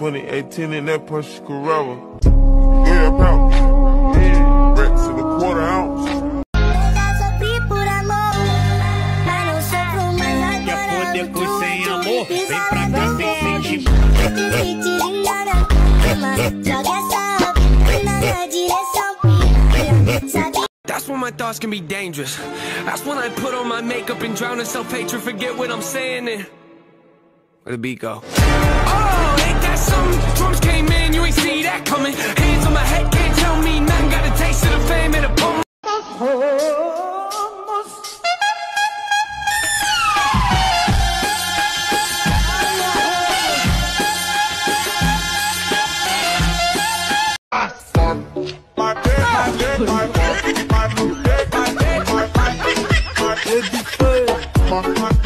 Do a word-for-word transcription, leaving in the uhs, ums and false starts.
twenty eighteen in that Porsche Carrera. Yeah, pound. Yeah. Rex in a quarter ounce. Quer poder com sem amor, vem pra cá sem sentimento. That's when my thoughts can be dangerous. That's when I put on my makeup and drown in self-hatred. Forget what I'm saying and where the beat go? Oh, ain't that something? Drums came in, you ain't see that coming. Hands on my head, can't tell me nothing. Got a taste of the fame and a bum. My bed, my bed, my bed, my bed, my bed, my bed, my bed, my bed, my bed, my bed,